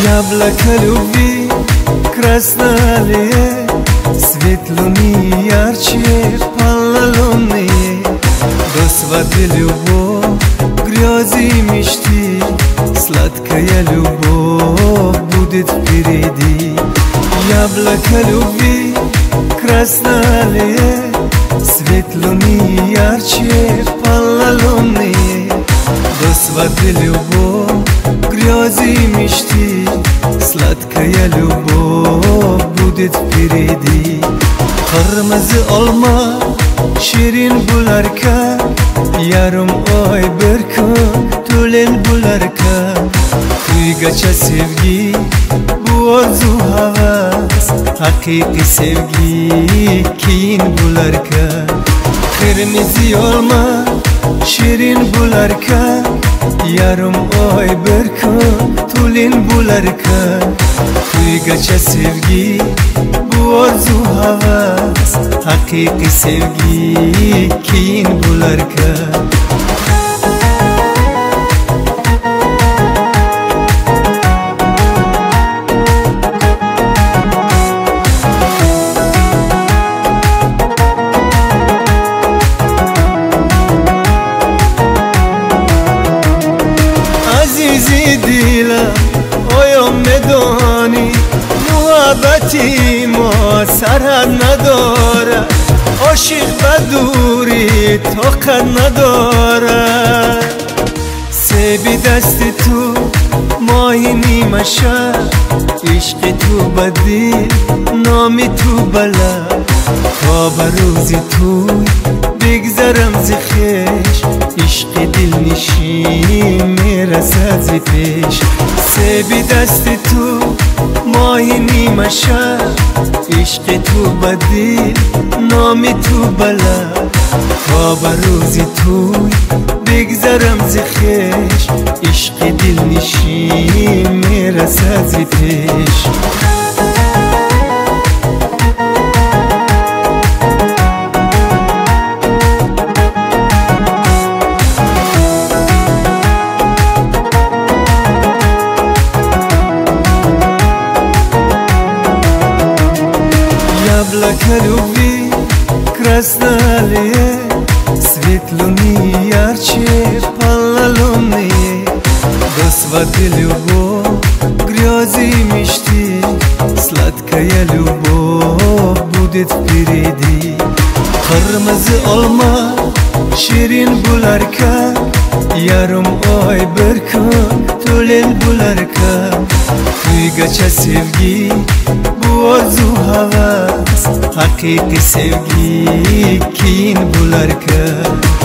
Яблоко любви красное, свет луны ярче полнолунные. До свадьбы любовь, грезы мечты, сладкая любовь будет впереди. Яблоко любви красное, свет луны ярче полнолунные. До свадьбы любовь, грезы мечты, сладкая любовь будет впереди. Kırmızı olma, şirin bularken, yarım oy bir gün tülen bularken. Duygaça sevgi, bu arzu havas, hakiki sevgi keyin bularken. Kırmızı olma, şirin bularken, yarım oy bir gün tülen bularken. Duygaça sevgi, bu arzu havas, hakiki sevgi keyin bularken. Azizi dilam oyom medoni, محبتی ما سرحد نداره، عاشق بدوری طاقت نداره. سیبی دست تو ماهی نیمه شب، عشق تو بدی نامی تو بلد. تا به روزی تو بگذرم ز خویش، عشق دل نشین میرسد ز پیش. سیبی دست تو ماهی نیمه شب، عشق تو بدی نامی تو بلد. تا به روزی تو بگذرم ز خویش، عشق دل نشین میرسد ز پیش. Яблоко любви красное, свет луны ярче полнолунные. До свадьбы любовь, грезы мечты, сладкая любовь будет впереди. Kırmızı olma, şirin bularken, yarım oy bir gün tülen bularken. Duygaça sevgi, bu arzu havas, hakiki sevgi keyin bularken.